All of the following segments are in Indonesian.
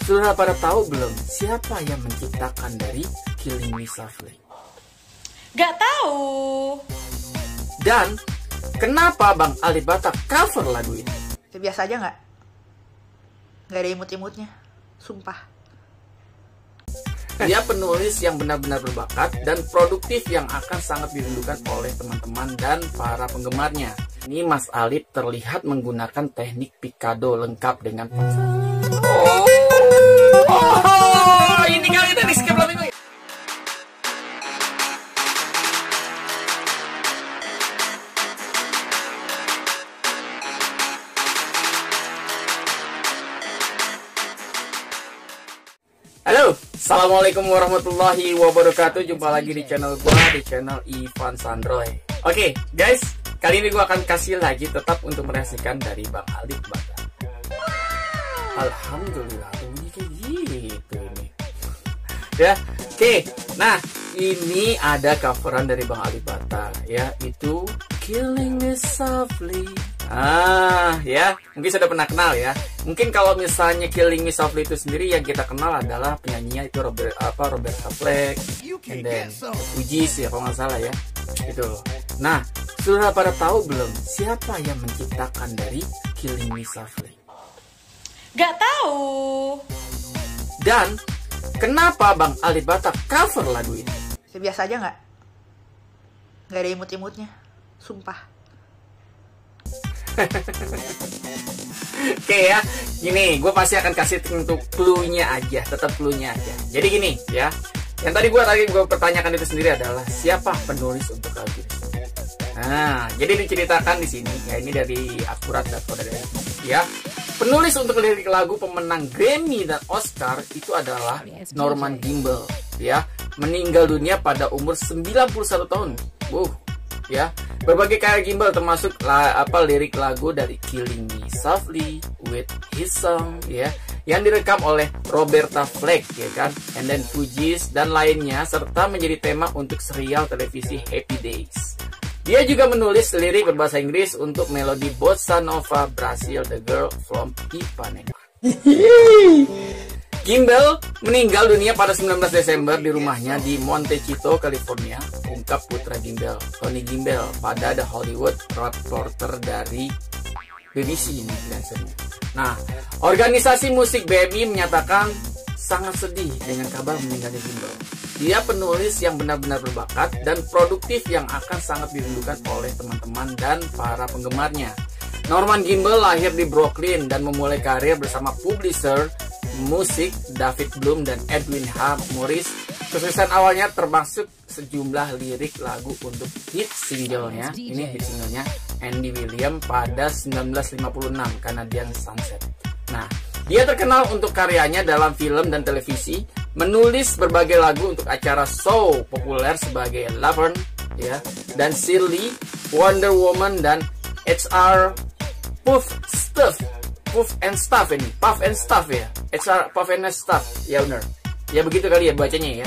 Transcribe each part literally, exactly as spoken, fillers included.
sudah pada tahu belum siapa yang menciptakan dari Killing Me Softly? Gak tahu. Dan kenapa Bang Ali Batak cover lagu ini? Ya, biasa aja nggak? Nggak ada imut-imutnya, sumpah. Dia penulis yang benar-benar berbakat dan produktif yang akan sangat dirindukan oleh teman-teman dan para penggemarnya. Ini Mas Alip terlihat menggunakan teknik picado lengkap dengan oh, oh, ini kali tadi skip lagu. Halo, assalamualaikum warahmatullahi wabarakatuh. Jumpa lagi di channel gua, di channel Ivan Sandroy. Oke, guys, kali ini gua akan kasih lagi tetap untuk mereaksikan dari Bang Alip Batak. Alhamdulillah, bunyi kayak gitu ini. Ya, oke. Nah, ini ada coveran dari Bang Alip Batak, ya, itu Killing Me Softly. Ah, ya, mungkin sudah pernah kenal ya. Mungkin kalau misalnya Killing Me Softly itu sendiri yang kita kenal adalah penyanyinya itu Robert apa Roberta Fleck, and then Fugees ya kalau nggak salah ya, itu loh. Nah, sudah pada tahu belum siapa yang menciptakan dari Killing Me Softly? Gak tahu. Dan kenapa Bang Ali Batak cover lagu ini? Ya, biasa aja nggak? Nggak ada imut-imutnya, sumpah. Oke ya, gini, gue pasti akan kasih untuk clue-nya aja, tetap clue-nya aja. Jadi gini ya, yang tadi gue tadi gue pertanyakan itu sendiri adalah siapa penulis untuk lagu ini? Nah, jadi diceritakan di sini ya, ini dari akurat data dari ya. Penulis untuk lirik lagu pemenang Grammy dan Oscar itu adalah Norman Gimbel ya, meninggal dunia pada umur sembilan puluh satu tahun. Wuh, ya. Berbagai karya Gimbel termasuk la, apa lirik lagu dari Killing Me Softly with His Song ya, yang direkam oleh Roberta Fleck ya kan, and then Fugees dan lainnya, serta menjadi tema untuk serial televisi Happy Days. Dia juga menulis lirik berbahasa Inggris untuk melodi bossa nova Brazil The Girl from Ipanema. Gimbel meninggal dunia pada sembilan belas Desember di rumahnya di Montecito, California, ungkap putra Gimbel, Tony Gimbel, pada The Hollywood Reporter dari B B C ini biasanya. Nah, organisasi musik B M I menyatakan sangat sedih dengan kabar meninggalnya Gimbel. Dia penulis yang benar-benar berbakat dan produktif yang akan sangat dirindukan oleh teman-teman dan para penggemarnya. Norman Gimbel lahir di Brooklyn dan memulai karir bersama publisher musik David Bloom dan Edwin H. Morris. Kesuksesan awalnya termasuk sejumlah lirik lagu untuk hit singlenya, ini hit singlenya Andy Williams pada sembilan belas lima puluh enam, Canadian Sunset. Nah, dia terkenal untuk karyanya dalam film dan televisi, menulis berbagai lagu untuk acara show populer sebagai Laverne ya, dan Shirley, Wonder Woman, dan H R Puff Stuff. Puff and Stuff ini, Puff and Stuff ya, H R Puff and Stuff, ya benar. Ya begitu kali ya bacanya ya.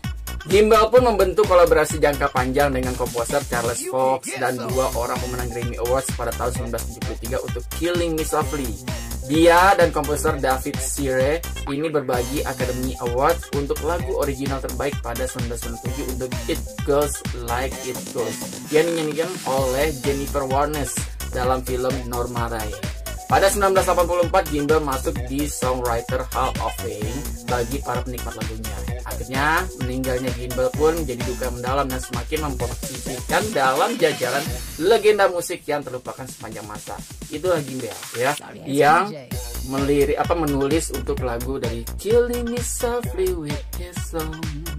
Gimbel pun membentuk kolaborasi jangka panjang dengan komposer Charles Fox dan dua orang pemenang Grammy Awards pada tahun seribu sembilan ratus tujuh puluh tiga untuk Killing Me Softly. Dia dan komposer David Shire ini berbagi Academy Award untuk lagu original terbaik pada seribu sembilan ratus sembilan puluh tujuh untuk It Goes Like It Goes, yang dinyanyikan oleh Jennifer Warnes dalam film Norma Ray. Pada seribu sembilan ratus delapan puluh empat, Gimbel masuk di Songwriter Hall of Fame bagi para penikmat lagunya. Akhirnya, meninggalnya Gimbel pun jadi duka mendalam dan semakin memposisikan dalam jajaran legenda musik yang terlupakan sepanjang masa. Itulah Gimbel ya, yang melirik apa menulis untuk lagu dari Killing Me Softly with His Song.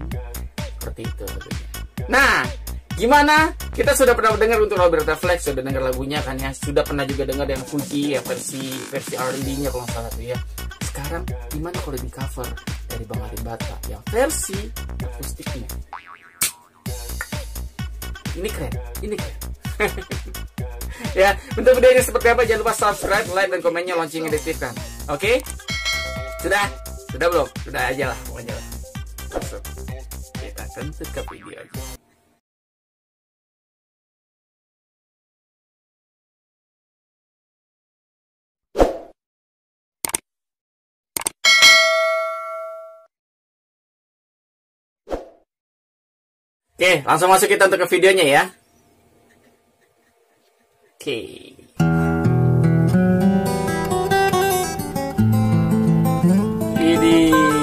Seperti itu. Nah, gimana? Kita sudah pernah dengar untuk Roberta Fleck, sudah dengar lagunya kan ya, sudah pernah juga dengar yang Fuji, ya versi versi R and B-nya kalau nggak salah tuh ya. Sekarang gimana kalau di cover dari Bang Ali Batak yang versi akustiknya? Ini keren, ini keren. Ya, bentuk videonya seperti apa? Jangan lupa subscribe, like, dan komennya, loncengnya diaktifkan. Oke? Okay? Sudah? Sudah belum? Sudah aja lah, pokoknya lah. Langsung kita tentu ke video aja. Oke, langsung masuk kita untuk ke videonya ya. Oke. Ini.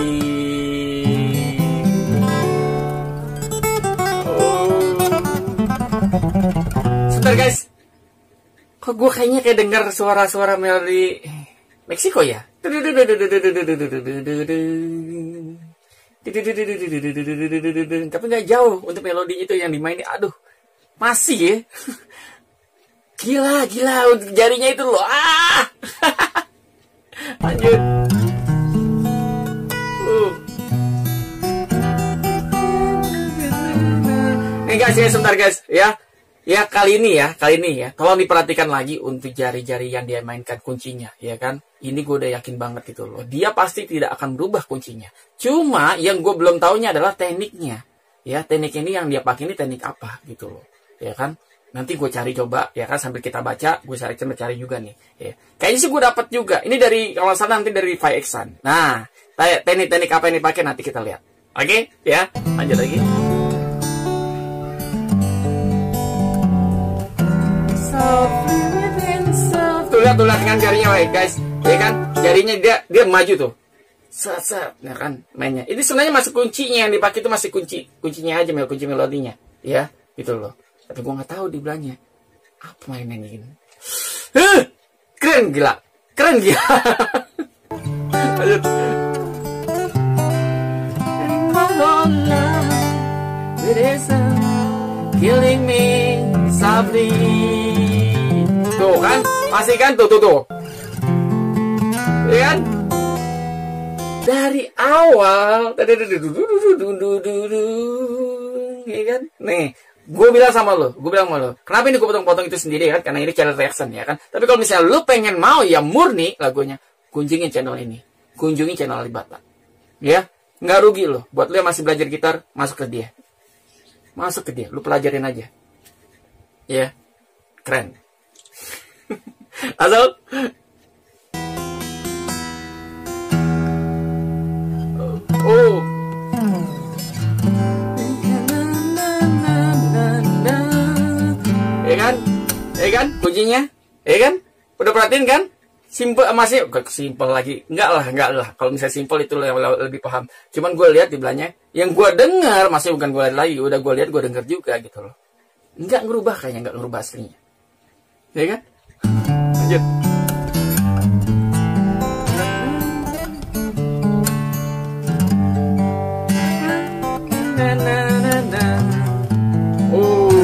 Oh. Sebentar guys. Kok gue kayaknya kayak dengar suara-suara melodi Meksiko ya? Tapi nggak jauh untuk melodi itu yang dimainin. Aduh, masih ya. Gila, gila untuk jarinya itu loh. Ah, lanjut. Uh. Nih guys ya, sebentar guys ya. Ya kali ini ya, kali ini ya. Tolong diperhatikan lagi untuk jari-jari yang dia mainkan kuncinya, ya kan? Ini gue udah yakin banget gitu loh. Dia pasti tidak akan berubah kuncinya. Cuma yang gue belum tahunya adalah tekniknya. Ya, teknik ini yang dia pakai ini teknik apa gitu loh. Ya kan? Nanti gue cari coba, ya kan? Sambil kita baca, gue cari coba cari juga nih. Ya. Kayaknya sih gue dapat juga. Ini dari, kalau salah nanti dari five X-an. Nah, teknik-teknik apa yang dipakai nanti kita lihat. Oke? Ya, lanjut lagi. Tuh lihat, tuh lihat kan jarinya, baik guys, ya kan, jarinya dia dia maju tuh, set set, ya kan, mainnya. Ini sebenarnya masih kuncinya yang dipakai itu masih kunci kuncinya aja, mel kunci melodinya, ya, gitu loh. Tapi gua nggak tahu di belakangnya apa mainannya ini. Huh, keren gila, keren gila. Lanjut. Killing me softly. Tuh kan, masih kan, tuh, tuh, tuh. Ya kan? Dari awal, ya kan? Nih, gue bilang sama lo, gue bilang sama lo, kenapa ini gue potong-potong itu sendiri kan? Karena ini channel reaction ya kan? Tapi kalau misalnya lo pengen mau ya murni lagunya, kunjungin channel ini, kunjungi channel Alibata. Ya, nggak rugi lo. Buat lo yang masih belajar gitar, masuk ke dia. Masuk ke dia, lu pelajarin aja. Ya, keren. Asal. Oh. Ya kan? Ya kan? Kuncinya? Ya kan? Udah perhatiin kan? Simple, masih simple lagi. Enggak lah, enggak lah. Kalau misalnya simple itu yang lebih paham. Cuman gue lihat di belakangnya, yang gue dengar masih bukan gue lihat lagi. Udah gue lihat, gue dengar juga gitu loh. Enggak ngerubah kayaknya, enggak ngerubah aslinya. Ya kan? Lanjut. Na, na, na, na. Oh.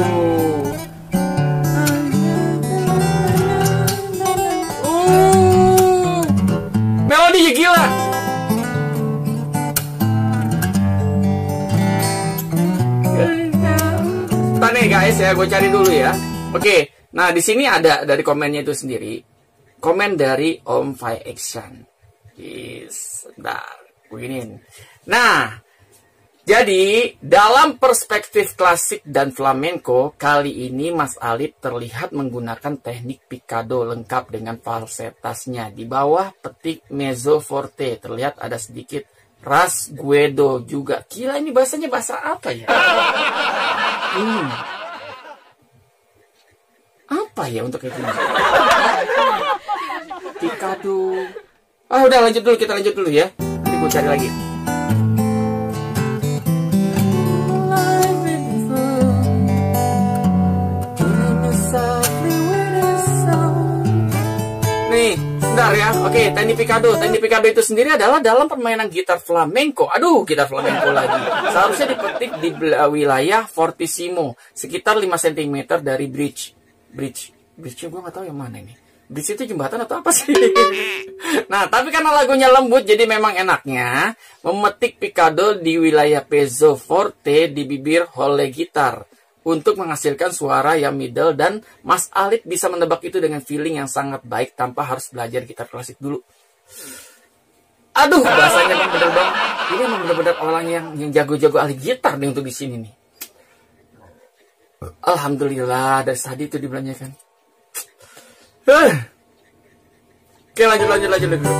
Oh. Melodi gila. Ntar nih guys ya, gue cari dulu ya. Oke. Nah, di sini ada dari komennya itu sendiri. Komen dari Om five Action. Yes, bentar. Beginiin. Nah, jadi dalam perspektif klasik dan flamenco, kali ini Mas Alip terlihat menggunakan teknik picado lengkap dengan falsetasnya. Di bawah petik mezzo forte, terlihat ada sedikit rasguedo juga. Gila, ini bahasanya bahasa apa ya? Hmm. Apa ya untuk itu? Picado. Ah, udah lanjut dulu, kita lanjut dulu ya. Nanti gue cari lagi. Nih, sebentar ya. Oke, teknik picado. Teknik picado itu sendiri adalah dalam permainan gitar flamenco. Aduh, gitar flamenco lagi. Seharusnya dipetik di wilayah fortissimo, sekitar lima sentimeter dari bridge. Bridge, bridge gue gak tahu yang mana ini. Bridge itu jembatan atau apa sih? Nah, tapi karena lagunya lembut, jadi memang enaknya memetik picado di wilayah pezzo forte di bibir hole gitar untuk menghasilkan suara yang middle, dan Mas Alip bisa menebak itu dengan feeling yang sangat baik tanpa harus belajar gitar klasik dulu. Aduh, bahasanya emang bener dong. Ini emang bener-bener orang yang yang jago-jago ahli gitar nih untuk di sini nih. Alhamdulillah, dari tadi itu dibelanjakan. Huh. Oke, lanjut, lanjut, lanjut, lanjut.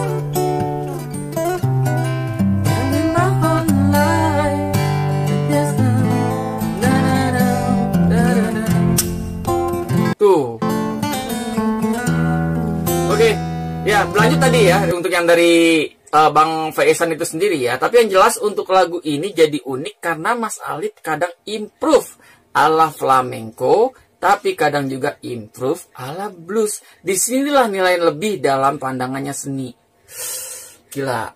ini ya, untuk yang dari uh, Bang Faisan itu sendiri ya. Tapi yang jelas untuk lagu ini jadi unik karena Mas Alip kadang improve ala flamenco, tapi kadang juga improve ala blues. Disinilah nilai lebih dalam pandangannya seni. Gila,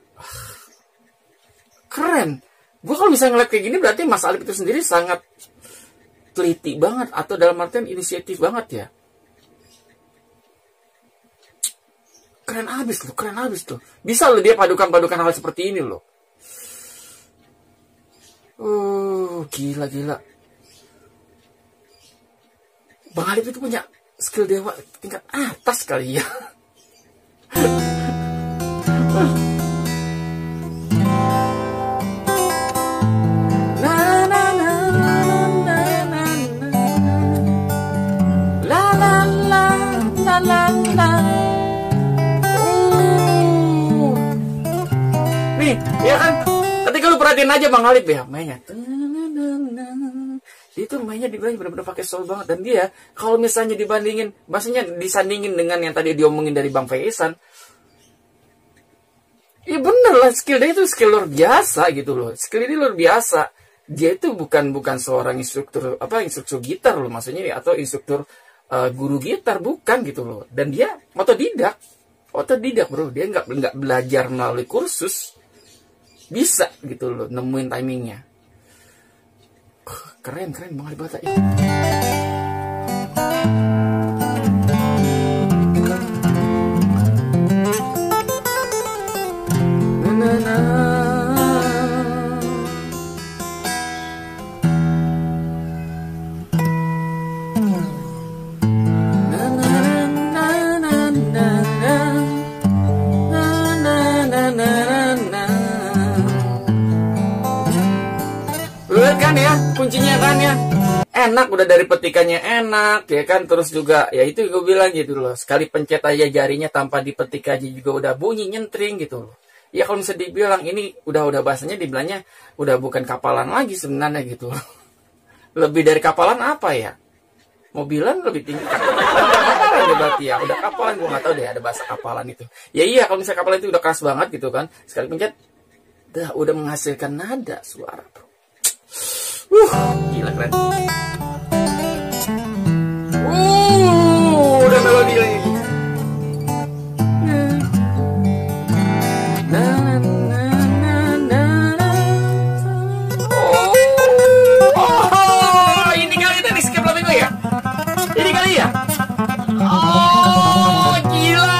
keren. Gue kalau bisa ngeliat kayak gini berarti Mas Alip itu sendiri sangat teliti banget, atau dalam artian inisiatif banget ya. Keren abis loh, keren abis tuh. Bisa loh dia padukan-padukan hal seperti ini loh. Oh, gila, gila. Bang Alip itu punya skill dewa tingkat atas kali ya. Nih, ya kan? Ketika lu perhatiin aja Bang Alip ya, mainnya. Dia tuh mainnya dibilang benar-benar pakai soul banget. Dan dia, kalau misalnya dibandingin, maksudnya disandingin dengan yang tadi diomongin dari Bang Faisan, ya bener lah, skill dia itu skill luar biasa gitu loh. Skill ini luar biasa. Dia itu bukan bukan seorang instruktur, apa, instruktur gitar loh maksudnya, atau instruktur uh, guru gitar, bukan gitu loh. Dan dia otodidak. Otodidak bro, dia nggak nggak belajar melalui kursus. Bisa gitu loh, nemuin timingnya. Keren, keren Bang Alip Bata ya. Kan ya, kuncinya kan ya enak, udah dari petikannya enak ya kan, terus juga ya itu gue bilang gitu loh, sekali pencet aja jarinya tanpa dipetik aja juga udah bunyi nyentring gitu loh ya. Kalau misalnya dibilang ini udah udah bahasanya dibilangnya udah bukan kapalan lagi sebenarnya gitu loh. Lebih dari kapalan apa ya, mobilan lebih tinggi kapalan ya berarti ya, udah kapalan. Gue nggak tahu deh ada bahasa kapalan itu ya. Iya, kalau misalnya kapalan itu udah keras banget gitu kan, sekali pencet dah udah menghasilkan nada suara bro. Uh, gila keren. Uh, udah melodi lagi. Oh, oh, ini kali tadi skip flamenco ya? Ini kali ya? Oh, gila.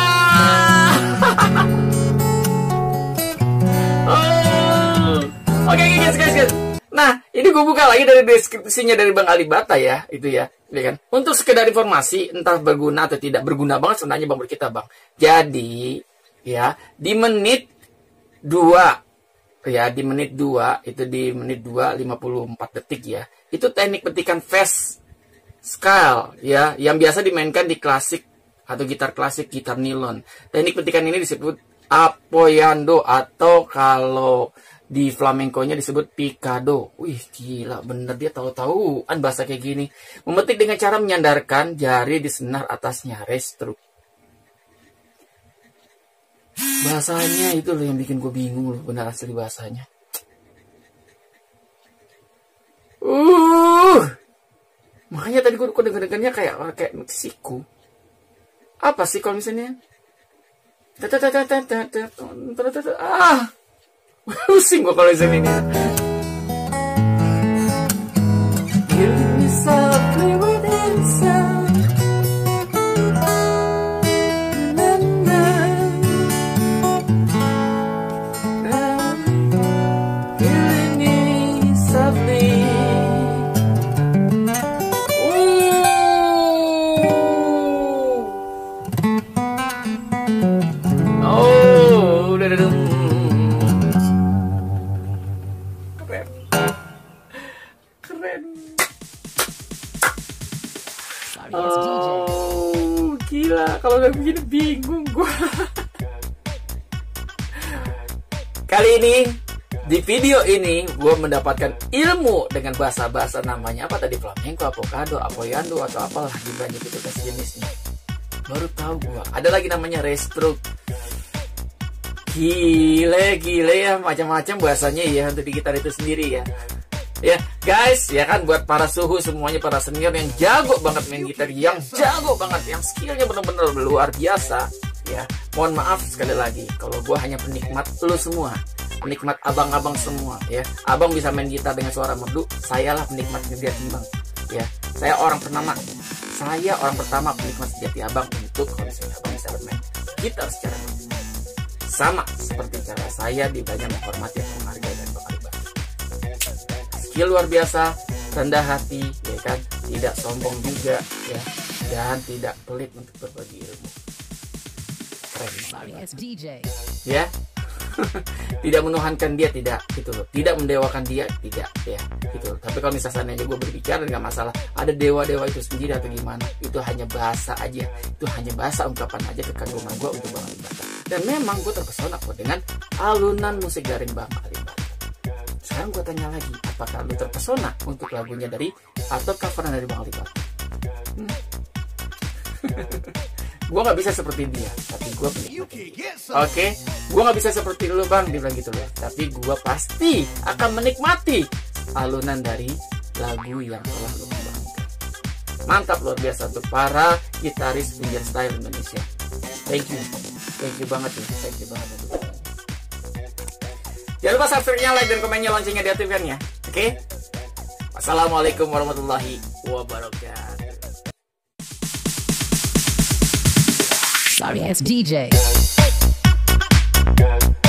Oh, oke okay, guys, guys, guys. Nah, ini gue buka lagi dari deskripsinya dari Bang Alip Bata ya, itu ya, ya kan? Untuk sekedar informasi, entah berguna atau tidak berguna banget sebenarnya Bang buat kita Bang. Jadi, ya, di menit dua, ya, di menit dua, itu di menit dua, lima puluh empat detik ya, itu teknik petikan fast scale, ya, yang biasa dimainkan di klasik atau gitar klasik, gitar nilon. Teknik petikan ini disebut apoyando atau kalau di flamenco-nya disebut picado. Wih, gila, bener dia tahu-tahuan bahasa kayak gini. Memetik dengan cara menyandarkan jari di senar atasnya, restroke. Bahasanya itu loh yang bikin gue bingung loh, benar asli bahasanya. Uh, makanya tadi gue denger-dengernya kayak kayak Meksiko. Apa sih kalau misalnya? Ah. Pusing gue kalau izin ini. Killing me softly within sound. Killing me softly. Oh, udah udah. Oh, gila. Kalau nggak begini bingung gue. Kali ini, di video ini, gue mendapatkan ilmu dengan bahasa-bahasa namanya apa tadi? Flamenco, avocado, apoyando, atau apalah jumlahnya gitu, jenisnya. Baru tahu gue. Ada lagi namanya restroke. Gile, gile ya, macam-macam bahasanya ya untuk di gitar itu sendiri ya. Ya guys, ya kan buat para suhu semuanya, para senior yang jago banget main gitar, yang jago banget, yang skillnya bener-bener luar biasa. Ya, mohon maaf sekali lagi kalau gue hanya penikmat lu semua, penikmat abang-abang semua. Ya, abang bisa main gitar dengan suara merdu, saya lah penikmat sejati bang. Ya, saya orang pertama, saya orang pertama penikmat sejati abang untuk kalau misalnya abang bisa bermain gitar secara sama seperti cara saya di banyak menghormati, menghargai dan menghargai. Skill luar biasa, rendah hati, ya kan, tidak sombong juga, ya, dan tidak pelit untuk berbagi ilmu. Keren banget, ya. Tidak menuhankan dia, tidak, gitu loh. Tidak mendewakan dia, tidak, ya, gitu loh. Tapi kalau misalnya aja gue berbicara nggak masalah, ada dewa-dewa itu sendiri atau gimana, itu hanya bahasa aja, itu hanya bahasa ungkapan aja kekaguman gue untuk Bang Ali Batar. Dan memang gue terpesona kok dengan alunan musik garing Bang Ali Batar. Sekarang gue tanya lagi, apakah lu terpesona untuk lagunya dari atau cover dari Bang Ali Batar? Hmm. Gue nggak bisa seperti dia, tapi gue menikmati. Oke, gue nggak bisa seperti lu bang, dia bilang gitu loh. Tapi gue pasti akan menikmati alunan dari lagu yang telah lu kembangkan. Mantap, luar biasa untuk para gitaris fingerstyle Indonesia. Thank you, thank you banget nih, thank you banget. Jangan lupa subscribe-nya, like dan komennya, loncengnya diaktifkan ya. Oke, wassalamualaikum warahmatullahi wabarakatuh. Sorry, it's D J.